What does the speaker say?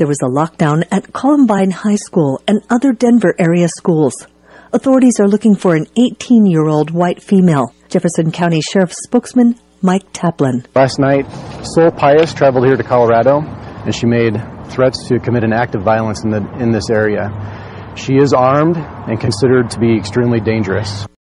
there was a lockdown at Columbine High School and other Denver area schools. Authorities are looking for an 18-year-old white female. Jefferson County Sheriff's spokesman Mike Taplin. Last night, Sol Pius traveled here to Colorado, and she made threats to commit an act of violence in this area. She is armed and considered to be extremely dangerous.